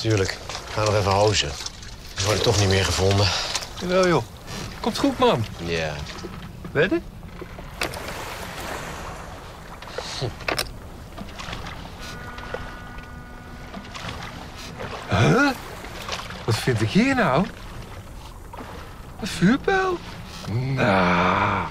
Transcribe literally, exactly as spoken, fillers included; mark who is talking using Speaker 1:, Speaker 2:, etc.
Speaker 1: Tuurlijk. Ik ga nog even hozen. We worden toch niet meer gevonden.
Speaker 2: Jawel, joh. Komt goed, man.
Speaker 1: Ja.
Speaker 2: Wedden? Huh? Wat vind ik hier nou? Een vuurpijl? Nou...